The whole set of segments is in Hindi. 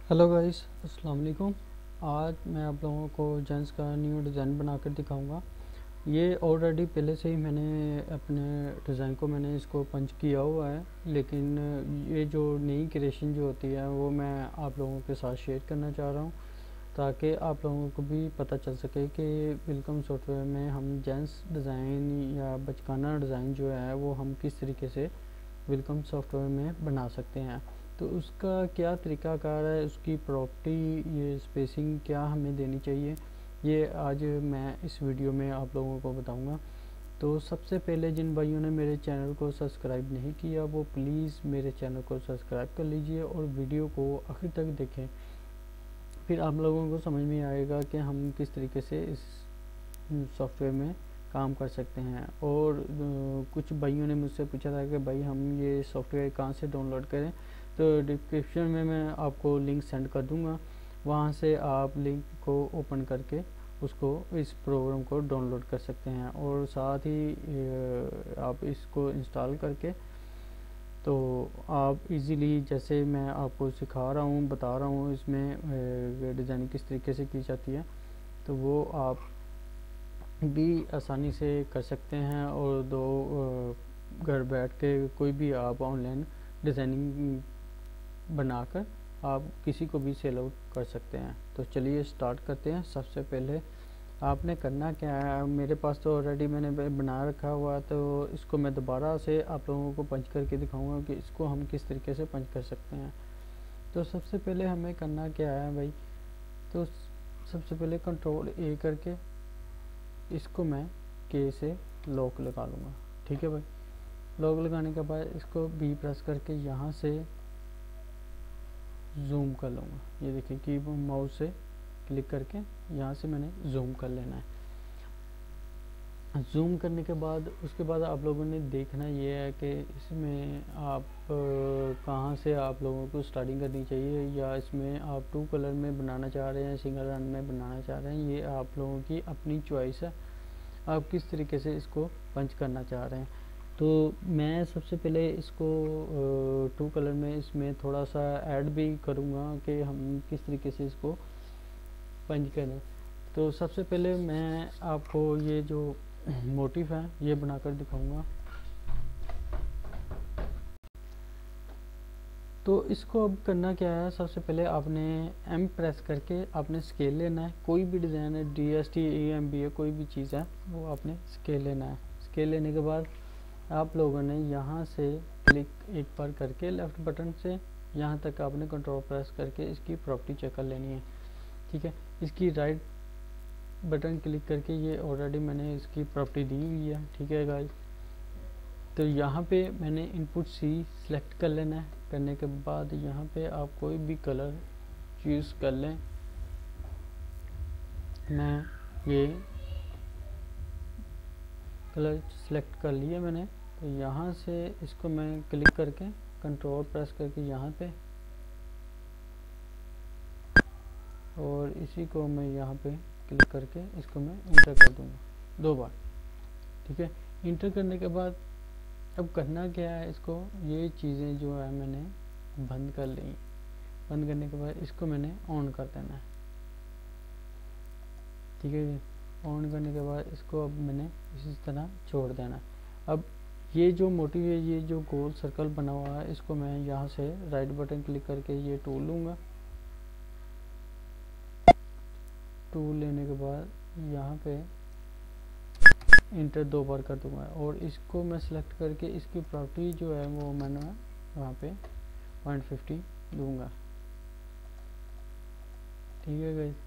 हेलो गाइस, अस्सलाम वालेकुम। आज मैं आप लोगों को जेंट्स का न्यू डिज़ाइन बनाकर दिखाऊंगा। ये ऑलरेडी पहले से ही मैंने अपने डिज़ाइन को इसको पंच किया हुआ है, लेकिन ये जो नई क्रिएशन जो होती है वो मैं आप लोगों के साथ शेयर करना चाह रहा हूँ, ताकि आप लोगों को भी पता चल सके कि वेलकम सॉफ्टवेयर में हम जेंट्स डिज़ाइन या बचकाना डिज़ाइन जो है वो हम किस तरीके से वेलकम सॉफ्टवेयर में बना सकते हैं। तो उसका क्या तरीकाकार है, उसकी प्रॉपर्टी, ये स्पेसिंग क्या हमें देनी चाहिए, ये आज मैं इस वीडियो में आप लोगों को बताऊंगा। तो सबसे पहले जिन भाइयों ने मेरे चैनल को सब्सक्राइब नहीं किया वो प्लीज़ मेरे चैनल को सब्सक्राइब कर लीजिए और वीडियो को आखिर तक देखें। फिर आप लोगों को समझ में आएगा कि हम किस तरीके से इस सॉफ्टवेयर में काम कर सकते हैं। और कुछ भाइयों ने मुझसे पूछा था कि भाई हम ये सॉफ्टवेयर कहाँ से डाउनलोड करें, तो डिस्क्रिप्शन में मैं आपको लिंक सेंड कर दूंगा, वहाँ से आप लिंक को ओपन करके उसको इस प्रोग्राम को डाउनलोड कर सकते हैं। और साथ ही आप इसको इंस्टॉल करके तो आप इजीली, जैसे मैं आपको सिखा रहा हूँ, बता रहा हूँ इसमें डिज़ाइनिंग किस तरीके से की जाती है, तो वो आप भी आसानी से कर सकते हैं। और घर बैठ के कोई भी आप ऑनलाइन डिज़ाइनिंग बनाकर आप किसी को भी सेल आउट कर सकते हैं। तो चलिए स्टार्ट करते हैं। सबसे पहले आपने करना क्या है, मेरे पास तो ऑलरेडी मैंने बना रखा हुआ है, तो इसको मैं दोबारा से आप लोगों को पंच करके दिखाऊंगा कि इसको हम किस तरीके से पंच कर सकते हैं। तो सबसे पहले हमें करना क्या है भाई, तो सबसे पहले कंट्रोल ए करके इसको मैं के से लॉक लगा लूँगा। ठीक है भाई, लॉक लगाने के बाद इसको बी प्रेस करके यहाँ से जूम कर लूँगा। ये देखिए कि माउस से क्लिक करके यहाँ से मैंने जूम कर लेना है। जूम करने के बाद उसके बाद आप लोगों ने देखना ये है कि इसमें आप कहाँ से आप लोगों को स्टार्टिंग करनी चाहिए, या इसमें आप 2 कलर में बनाना चाह रहे हैं, सिंगल रन में बनाना चाह रहे हैं, ये आप लोगों की अपनी चॉइस है, आप किस तरीके से इसको पंच करना चाह रहे हैं। तो मैं सबसे पहले इसको 2 कलर में इसमें थोड़ा सा ऐड भी करूँगा कि हम किस तरीके से इसको पंच करें। तो सबसे पहले मैं आपको ये जो मोटिव है ये बनाकर दिखाऊंगा। तो इसको अब करना क्या है, सबसे पहले आपने एम प्रेस करके आपने स्केल लेना है। कोई भी डिज़ाइन है, DST EMB है, कोई भी चीज़ है वो आपने स्केल लेना है। स्केल लेने के बाद आप लोगों ने यहाँ से क्लिक एक बार करके लेफ़्ट बटन से यहाँ तक आपने कंट्रोल प्रेस करके इसकी प्रॉपर्टी चेक कर लेनी है। ठीक है, इसकी राइट बटन क्लिक करके ये ऑलरेडी मैंने इसकी प्रॉपर्टी दी हुई है। ठीक है गाइस, तो यहाँ पे मैंने इनपुट सी सिलेक्ट कर लेना है। करने के बाद यहाँ पे आप कोई भी कलर चूज़ कर लें। मैं ये कलर सेलेक्ट कर लिया मैंने। तो यहाँ से इसको मैं क्लिक करके कंट्रोल प्रेस करके यहाँ पे, और इसी को मैं यहाँ पे क्लिक करके इसको मैं इंटर कर दूँगा 2 बार। ठीक है, इंटर करने के बाद अब करना क्या है, इसको ये चीज़ें जो है मैंने बंद कर ली। बंद करने के बाद इसको मैंने ऑन कर देना है। ठीक है, ऑन करने के बाद इसको अब मैंने इसी तरह छोड़ देना है। अब ये जो मोटिव है, ये जो गोल सर्कल बना हुआ है, इसको मैं यहाँ से राइट बटन क्लिक करके ये टूल लूँगा। टूल लेने के बाद यहाँ पे इंटर 2 बार कर दूंगा, और इसको मैं सिलेक्ट करके इसकी प्रॉपर्टी जो है वो मैंने वहाँ पे 0.50 दूंगा। ठीक है गाइस,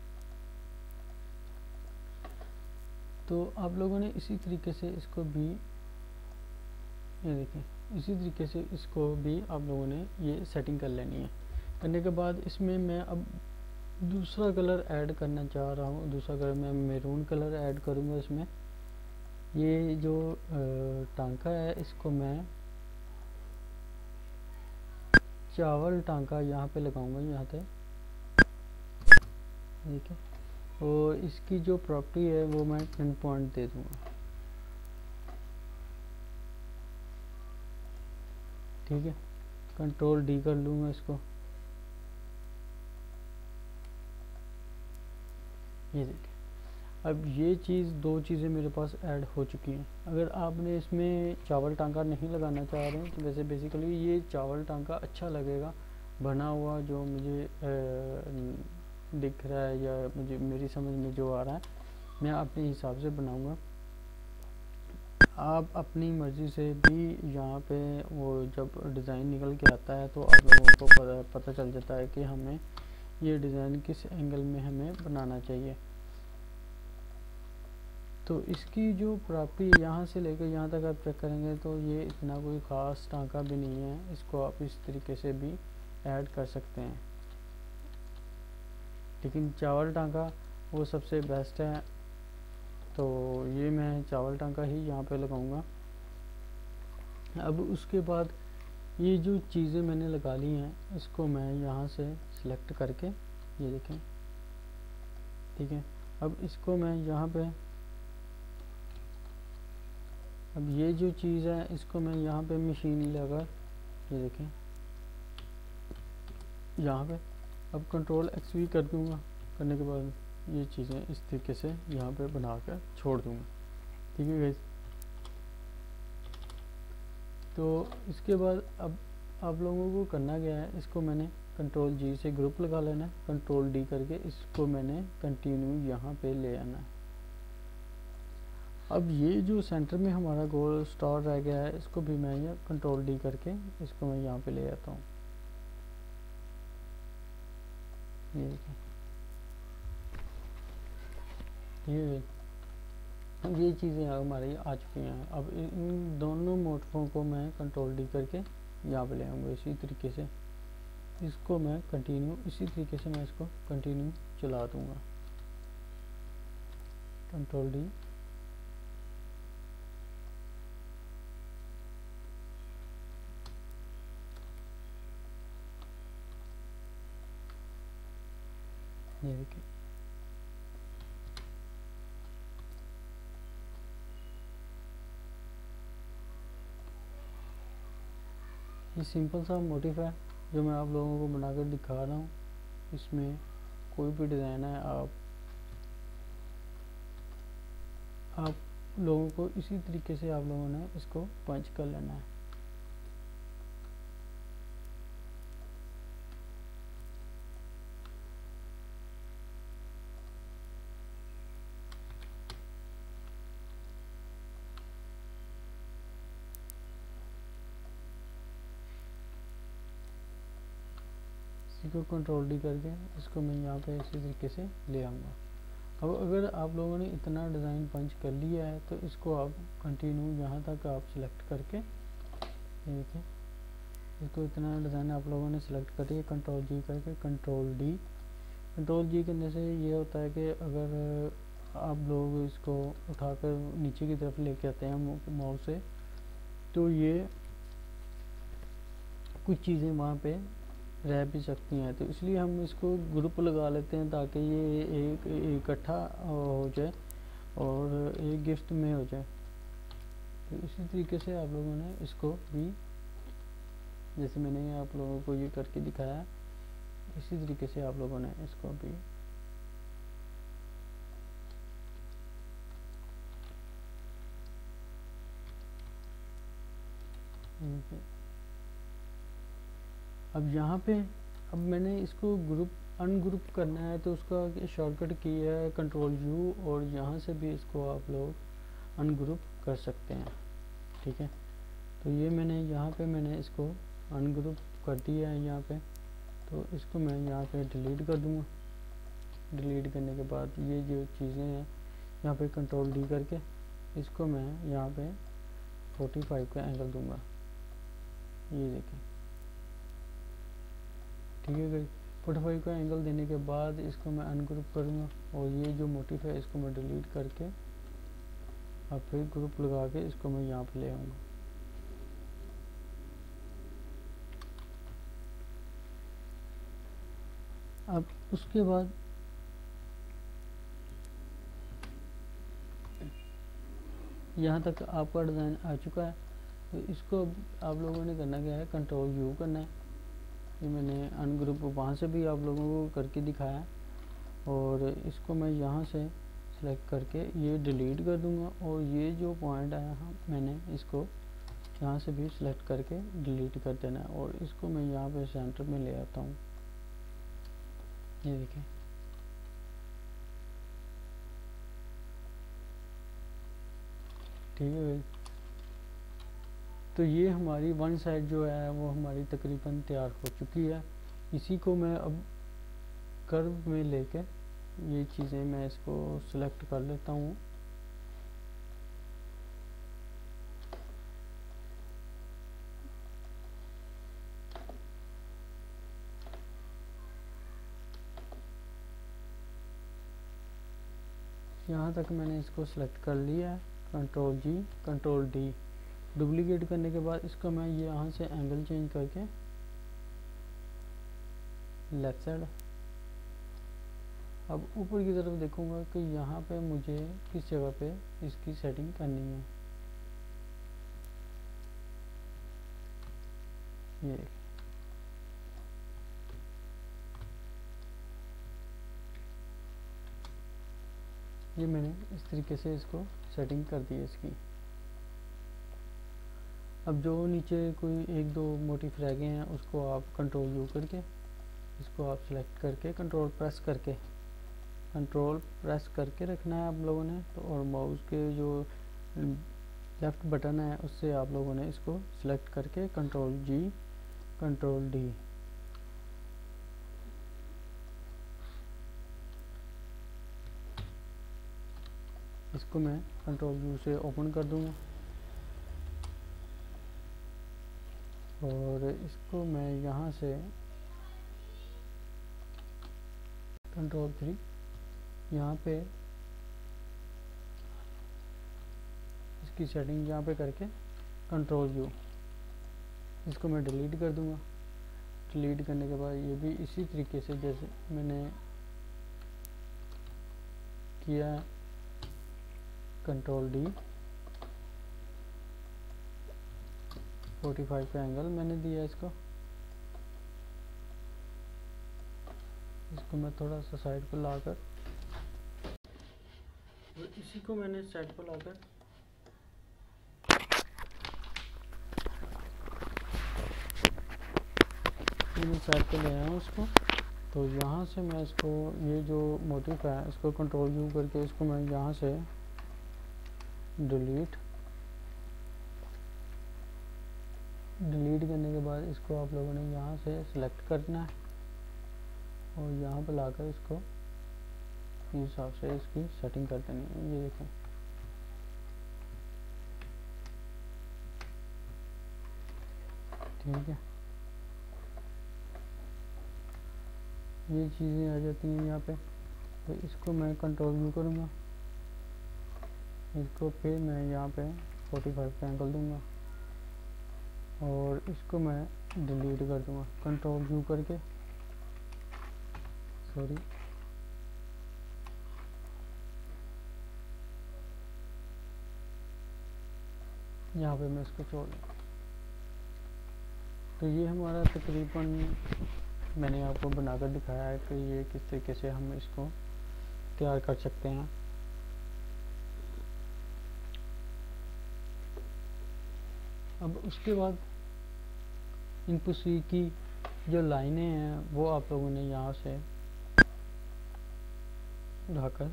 तो आप लोगों ने इसी तरीके से इसको भी, ये देखें, इसी तरीके से इसको भी आप लोगों ने ये सेटिंग कर लेनी है। करने के बाद इसमें मैं अब दूसरा कलर ऐड करना चाह रहा हूँ। दूसरा कलर मैं मैरून कलर ऐड करूँगा इसमें। ये जो टांका है इसको मैं चावल टांका यहाँ पे लगाऊंगा, यहाँ पे। ठीक है, और इसकी जो प्रॉपर्टी है वो मैं 10 पॉइंट दे दूँगा। ठीक है, कंट्रोल D कर लूँगा इसको। ये देखिए, अब ये चीज़, दो चीज़ें मेरे पास ऐड हो चुकी हैं। अगर आपने इसमें चावल टांका नहीं लगाना चाह रहे हैं तो वैसे बेसिकली ये चावल टांका अच्छा लगेगा, बना हुआ जो मुझे दिख रहा है या मुझे मेरी समझ में जो आ रहा है मैं अपने हिसाब से बनाऊंगा। आप अपनी मर्ज़ी से भी यहाँ पे वो जब डिज़ाइन निकल के आता है तो आप लोगों को पता चल जाता है कि हमें ये डिज़ाइन किस एंगल में हमें बनाना चाहिए। तो इसकी जो प्रॉपर्टी यहाँ से लेकर यहाँ तक आप चेक करेंगे तो ये इतना कोई ख़ास टांका भी नहीं है, इसको आप इस तरीके से भी ऐड कर सकते हैं। लेकिन चावल टांका वो सबसे बेस्ट है, तो ये मैं चावल टांका ही यहाँ पे लगाऊंगा। अब उसके बाद ये जो चीज़ें मैंने लगा ली हैं इसको मैं यहाँ से सिलेक्ट करके, ये देखें, ठीक है। अब इसको मैं यहाँ पे, अब ये जो चीज़ है इसको मैं यहाँ पे मशीन लगा, ये देखें यहाँ पे, अब कंट्रोल एक्स भी कर दूँगा। करने के बाद ये चीज़ें इस तरीके से यहाँ पे बना कर छोड़ दूँगा, ठीक है गाइस। तो इसके बाद अब आप लोगों को करना क्या है, इसको मैंने कंट्रोल जी से ग्रुप लगा लेना है, कंट्रोल डी करके इसको मैंने कंटिन्यू यहाँ पे ले आना है। अब ये जो सेंटर में हमारा गोल स्टार रह गया है इसको भी मैं यहाँ कंट्रोल डी करके इसको मैं यहाँ पे ले आता हूँ, ये देखिए। अब ये चीज़ें हमारी आ चुकी हैं। अब इन दोनों मोटिफों को मैं कंट्रोल डी करके यहाँ पे ले आऊँगा इसी तरीके से, इसको मैं कंटिन्यू इसी तरीके से मैं इसको कंटिन्यू चला दूँगा, कंट्रोल डी। ये देखिए, ये सिंपल सा मोटिफ है जो मैं आप लोगों को बनाकर दिखा रहा हूँ। इसमें कोई भी डिज़ाइन है, आप लोगों को इसी तरीके से आप लोगों ने इसको पंच कर लेना है। इसी को कंट्रोल डी करके इसको मैं यहाँ पे इसी तरीके से ले आऊँगा। अब अगर आप लोगों ने इतना डिज़ाइन पंच कर लिया है तो इसको आप कंटिन्यू यहाँ तक आप सिलेक्ट करके, ये देखिए, इसको इतना डिज़ाइन आप लोगों ने सिलेक्ट करिए कंट्रोल जी करके, कंट्रोल डी। कंट्रोल जी करने से ये होता है कि अगर आप लोग इसको उठाकर नीचे की तरफ लेके आते हैं माउस से तो ये कुछ चीज़ें वहाँ पे रह भी सकती हैं, तो इसलिए हम इसको ग्रुप लगा लेते हैं ताकि ये एक इकट्ठा हो जाए और एक गिफ्ट में हो जाए। तो इसी तरीके से आप लोगों ने इसको भी, जैसे मैंने आप लोगों को ये करके दिखाया, इसी तरीके से आप लोगों ने इसको भी अब यहाँ पे, अब मैंने इसको ग्रुप अनग्रुप करना है तो उसका शॉर्टकट की है कंट्रोल यू, और यहाँ से भी इसको आप लोग अनग्रुप कर सकते हैं, ठीक है। तो ये मैंने यहाँ पे मैंने इसको अनग्रुप कर दिया है यहाँ पे, तो इसको मैं यहाँ पे डिलीट कर दूँगा। डिलीट करने के बाद ये जो चीज़ें हैं यहाँ पे कंट्रोल डी करके इसको मैं यहाँ पे 45 का एंगल दूँगा, ये देखें, ठीक है गाइस। 45 का एंगल देने के बाद इसको मैं अनग्रुप करूँगा और ये जो मोटिफ है इसको मैं डिलीट करके अब फिर ग्रुप लगा के इसको मैं यहाँ पे ले आऊँगा। अब उसके बाद यहाँ तक आपका डिज़ाइन आ चुका है, तो इसको आप लोगों ने करना क्या है, कंट्रोल यू करना है। ये मैंने अनग्रुप वहाँ से भी आप लोगों को करके दिखाया, और इसको मैं यहाँ से सेलेक्ट करके ये डिलीट कर दूँगा, और ये जो पॉइंट आया मैंने इसको यहाँ से भी सिलेक्ट करके डिलीट कर देना है, और इसको मैं यहाँ पे सेंटर में ले आता हूँ। ये देखें, ठीक है भाई। तो ये हमारी वन साइड जो है वो हमारी तकरीबन तैयार हो चुकी है। इसी को मैं अब कर्व में लेके ये चीज़ें मैं इसको सिलेक्ट कर लेता हूँ। यहाँ तक मैंने इसको सिलेक्ट कर लिया है। Control G, control D, duplicate करने के बाद इसको मैं ये यहाँ से एंगल चेंज करके लेफ्ट साइड, अब ऊपर की तरफ देखूंगा कि यहाँ पे मुझे किस जगह पे इसकी सेटिंग करनी है। ये मैंने इस तरीके से इसको सेटिंग कर दी है इसकी। अब जो नीचे कोई एक दो मोटिफ रह गए हैं उसको आप कंट्रोल यू करके इसको आप सेलेक्ट करके कंट्रोल प्रेस करके रखना है आप लोगों ने। तो और माउस के जो लेफ़्ट बटन है उससे आप लोगों ने इसको सिलेक्ट करके कंट्रोल जी, कंट्रोल डी, इसको मैं कंट्रोल यू से ओपन कर दूंगा, और इसको मैं यहाँ से कंट्रोल 3 यहाँ पे इसकी सेटिंग यहाँ पे करके कंट्रोल यू इसको मैं डिलीट कर दूंगा। डिलीट करने के बाद ये भी इसी तरीके से जैसे मैंने किया, कंट्रोल डी, 45 का एंगल मैंने दिया इसको मैं थोड़ा सा साइड पर लाकर, इसी को मैंने साइड पर लाकर मैं साइड पे ले आया हूँ उसको। तो यहाँ से मैं इसको ये जो मोटिफ है इसको कंट्रोल यू करके इसको मैं यहाँ से डिलीट करने के बाद इसको आप लोगों ने यहाँ से सिलेक्ट करना है, और यहाँ पर लाकर इसको इस हिसाब से इसकी सेटिंग कर देनी है। ये देखें, ठीक है, ये चीज़ें आ जाती हैं यहाँ पे। तो इसको मैं कंट्रोल यू करूँगा, इसको फिर मैं यहाँ पे 45 का एंगल दूँगा, और इसको मैं डिलीट कर दूँगा कंट्रोल यू करके, सॉरी, यहाँ पे मैं इसको छोड़ दूँ। तो ये हमारा तकरीबन मैंने आपको बनाकर दिखाया है कि ये किस तरीके से हम इसको तैयार कर सकते हैं। अब उसके बाद इनपुट सी की जो लाइनें हैं वो आप लोगों ने यहाँ से उठाकर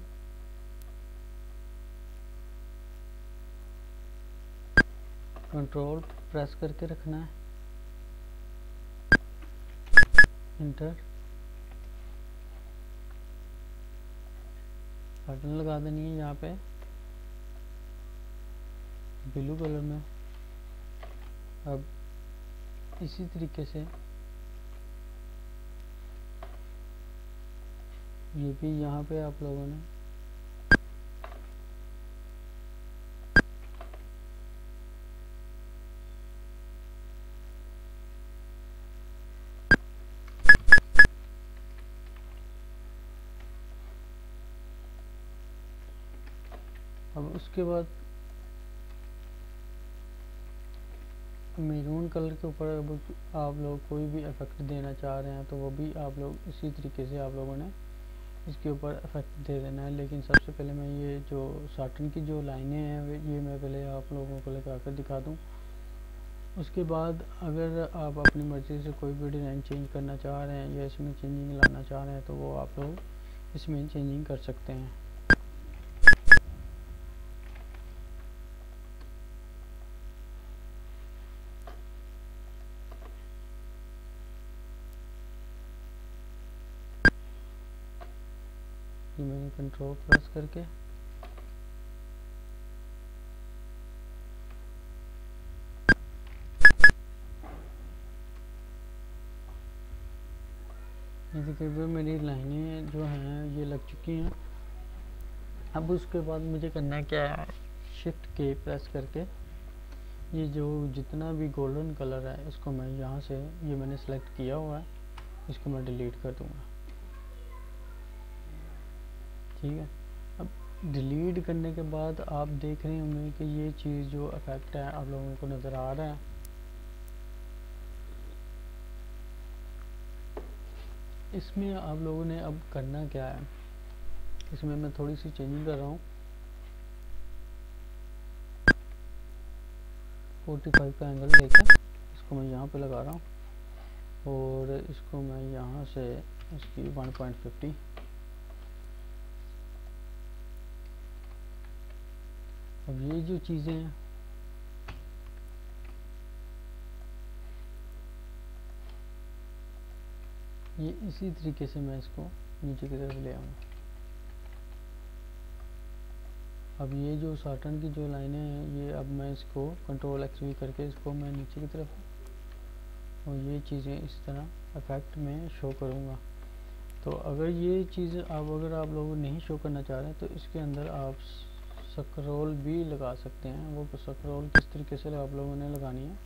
कंट्रोल प्रेस करके रखना है, इंटर बटन लगा देनी है यहाँ पे ब्लू कलर में। अब इसी तरीके से ये भी यहाँ पे आप लोगों ने अब उसके बाद मैरून कलर के ऊपर अब आप लोग कोई भी इफेक्ट देना चाह रहे हैं तो वो भी आप लोग इसी तरीके से आप लोगों ने इसके ऊपर इफेक्ट दे देना है। लेकिन सबसे पहले मैं ये जो साटन की जो लाइनें हैं ये मैं पहले आप लोगों को लगा कर दिखा दूँ। उसके बाद अगर आप अपनी मर्ज़ी से कोई भी डिज़ाइन चेंज करना चाह रहे हैं या इसमें चेंजिंग लाना चाह रहे हैं तो वो आप लोग इसमें चेंजिंग कर सकते हैं। ये मैंने कंट्रोल प्रेस करके ये देखिए मेरी लाइनें जो हैं ये लग चुकी हैं। अब उसके बाद मुझे करना क्या है, शिफ्ट के प्रेस करके ये जो जितना भी गोल्डन कलर है इसको मैं यहाँ से, ये मैंने सेलेक्ट किया हुआ है, इसको मैं डिलीट कर दूँगा। ठीक है, अब डिलीट करने के बाद आप देख रहे होंगे कि ये चीज़ जो इफेक्ट है आप लोगों को नज़र आ रहा है। इसमें आप लोगों ने अब करना क्या है, इसमें मैं थोड़ी सी चेंजिंग कर रहा हूँ। 45 का एंगल लेकर इसको मैं यहाँ पे लगा रहा हूँ और इसको मैं यहाँ से इसकी 1.50 अब ये जो चीज़ें हैं ये इसी तरीके से मैं इसको नीचे की तरफ ले आऊँगा। अब ये जो साटन की जो लाइनें हैं ये अब मैं इसको कंट्रोल एक्स करके इसको मैं नीचे की तरफ और ये चीज़ें इस तरह इफेक्ट में शो करूँगा। तो अगर ये चीज़ अगर आप लोग नहीं शो करना चाह रहे हैं तो इसके अंदर आप स्क्रॉल भी लगा सकते हैं। वो स्क्रॉल किस तरीके से आप लोगों ने लगानी है,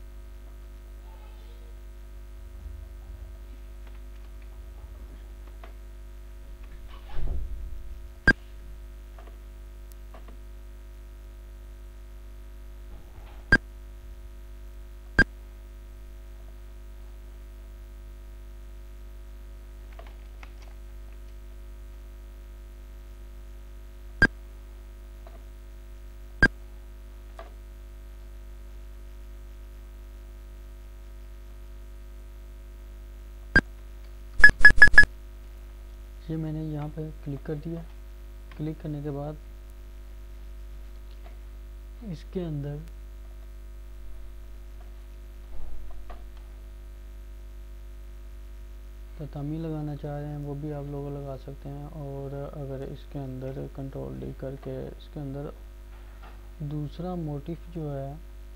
ये मैंने यहाँ पे क्लिक कर दिया। क्लिक करने के बाद इसके अंदर ततामी लगाना चाह रहे हैं वो भी आप लोग लगा सकते हैं। और अगर इसके अंदर कंट्रोल डी करके इसके अंदर दूसरा मोटिफ जो है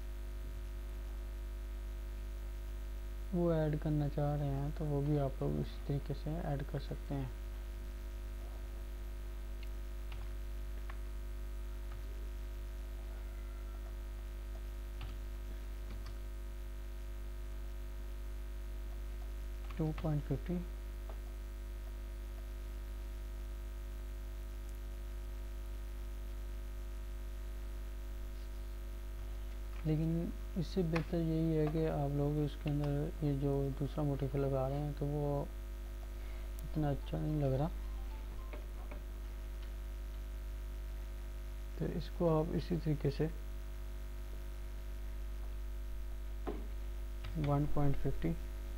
वो ऐड करना चाह रहे हैं तो वो भी आप लोग इस तरीके से ऐड कर सकते हैं। टू पॉइंट 50 लेकिन इससे बेहतर यही है कि आप लोग इसके अंदर ये जो दूसरा मोटिफ लगा रहे हैं तो वो इतना अच्छा नहीं लग रहा। तो इसको आप इसी तरीके से 1.50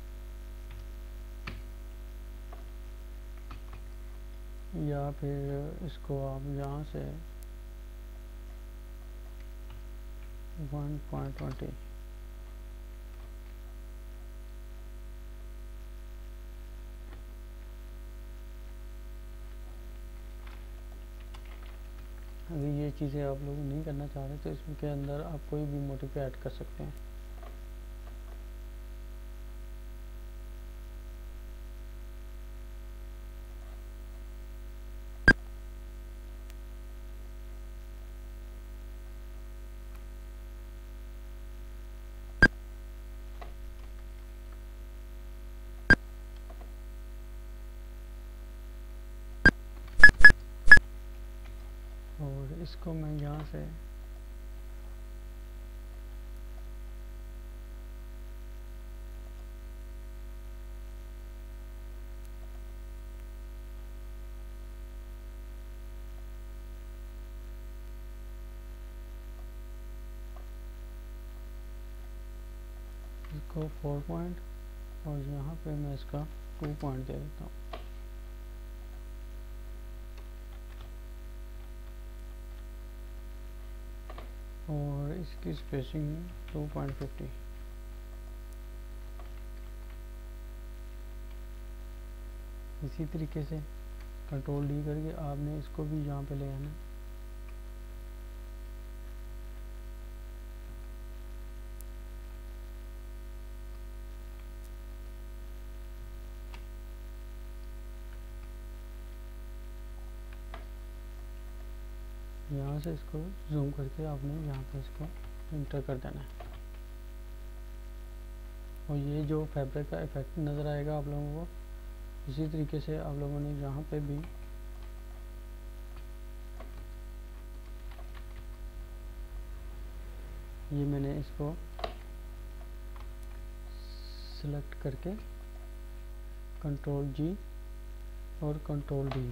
या फिर इसको आप यहाँ से 1.20 अगर ये चीज़ें आप लोग नहीं करना चाह रहे तो इसके अंदर आप कोई भी मोटिफ ऐड कर सकते हैं। और इसको मैं यहाँ से इसको 4 पॉइंट और यहाँ पे मैं इसका 2 पॉइंट दे देता हूँ। और इसकी स्पेसिंग 2.50। इसी तरीके से कंट्रोल डी करके आपने इसको भी यहाँ पे ले आना। यहाँ से इसको जूम करके आपने यहाँ पे इसको इंटर कर देना है। और ये जो फैब्रिक का इफेक्ट नज़र आएगा आप लोगों को, इसी तरीके से आप लोगों ने यहाँ पे भी ये मैंने इसको सिलेक्ट करके कंट्रोल जी और कंट्रोल डी,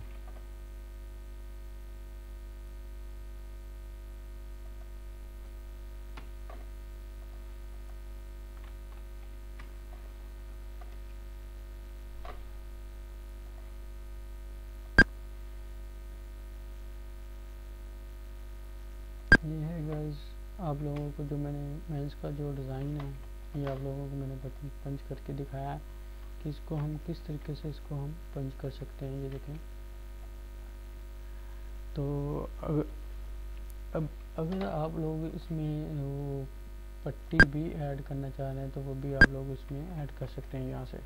ये है गाइस आप लोगों को जो मैंने मेंस का जो डिज़ाइन है ये आप लोगों को मैंने पंच करके दिखाया है कि इसको हम किस तरीके से इसको हम पंच कर सकते हैं। ये देखें। तो अगर आप लोग इसमें वो पट्टी भी ऐड करना चाह रहे हैं तो वो भी आप लोग इसमें ऐड कर सकते हैं यहाँ से।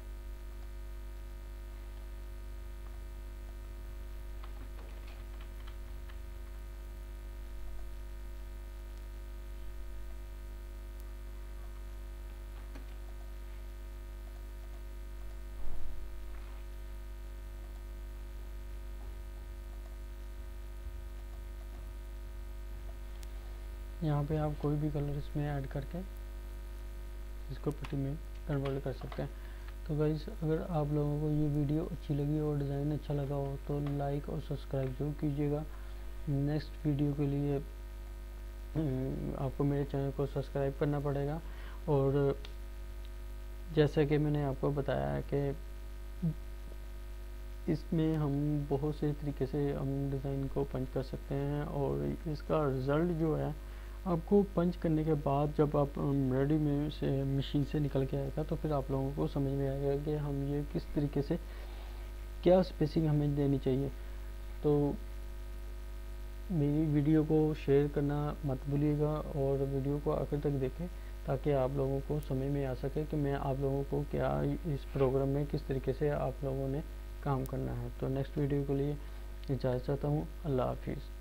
यहाँ पे आप कोई भी कलर इसमें ऐड करके इसको पट्टी में कन्वर्ट कर सकते हैं। तो गाइस अगर आप लोगों को ये वीडियो अच्छी लगी और डिज़ाइन अच्छा लगा हो तो लाइक और सब्सक्राइब जरूर कीजिएगा। नेक्स्ट वीडियो के लिए आपको मेरे चैनल को सब्सक्राइब करना पड़ेगा। और जैसा कि मैंने आपको बताया है कि इसमें हम बहुत से तरीके से हम डिज़ाइन को पंच कर सकते हैं और इसका रिज़ल्ट जो है आपको पंच करने के बाद जब आप रेडी में से मशीन से निकल के आएगा तो फिर आप लोगों को समझ में आएगा कि हम ये किस तरीके से क्या स्पेसिंग हमें देनी चाहिए। तो मेरी वीडियो को शेयर करना मत भूलिएगा और वीडियो को आखिर तक देखें ताकि आप लोगों को समझ में आ सके कि मैं आप लोगों को क्या इस प्रोग्राम में किस तरीके से आप लोगों ने काम करना है। तो नेक्स्ट वीडियो के लिए इजाज़त चाहता हूँ। अल्लाह हाफिज़।